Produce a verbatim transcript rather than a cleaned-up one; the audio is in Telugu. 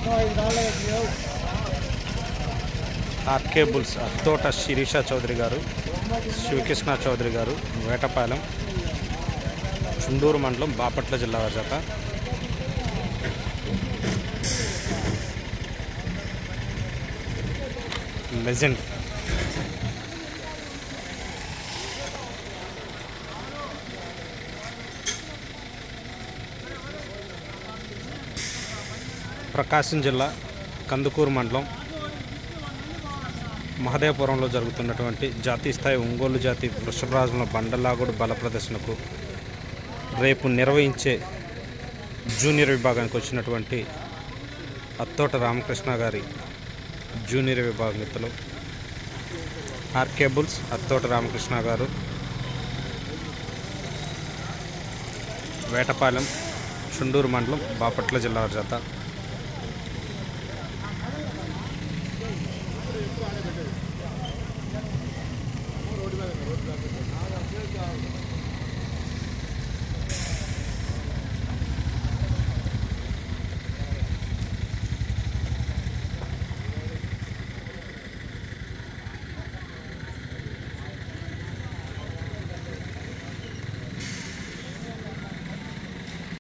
ఆర్కే బుల్స్ అత్తోట శిరీష చౌదరి గారు, శివకృష్ణ చౌదరి గారు, వేటపాలెం, చుండూరు మండలం, బాపట్ల జిల్లా వారి జత. లెజెండ్ ప్రకాశం జిల్లా కందుకూరు మండలం మహదేవపురంలో జరుగుతున్నటువంటి జాతీయ స్థాయి ఒంగోలు జాతి వృషభరాజుల బండలాగుడు బల ప్రదర్శనకు రేపు నిర్వహించే జూనియర్ విభాగానికి వచ్చినటువంటి అత్తోట రామకృష్ణ గారి జూనియర్ విభాగం మిత్రులు ఆర్కే బుల్స్ అత్తోట రామకృష్ణ గారు, వేటపాలెం, చుండూరు మండలం, బాపట్ల జిల్లా వారి జత.